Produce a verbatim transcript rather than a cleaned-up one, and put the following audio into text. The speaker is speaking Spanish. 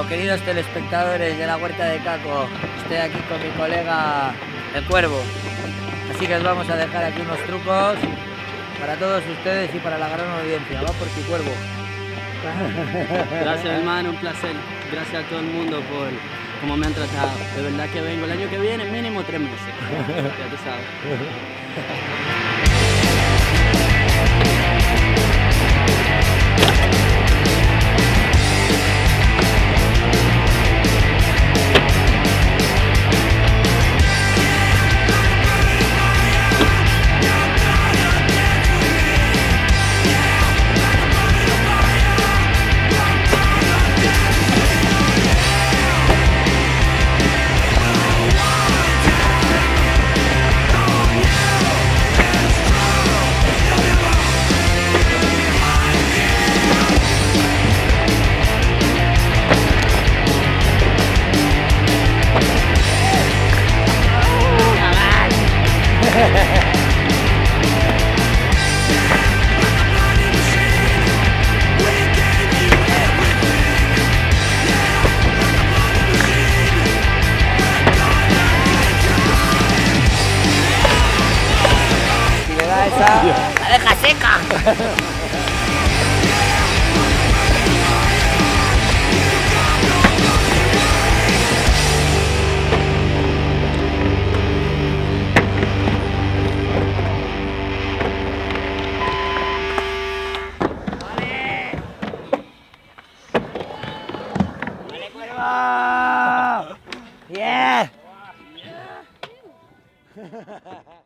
queridos telespectadores de la Huerta de Caco, estoy aquí con mi colega el Cuervo, así que os vamos a dejar aquí unos trucos para todos ustedes y para la gran audiencia. Va por ti, Cuervo. Gracias, hermano, un placer. Gracias a todo el mundo por cómo me han tratado. De verdad que vengo el año que viene, mínimo tres meses. Ya tú sabes. Si le da esa, la deja seca. Yeah!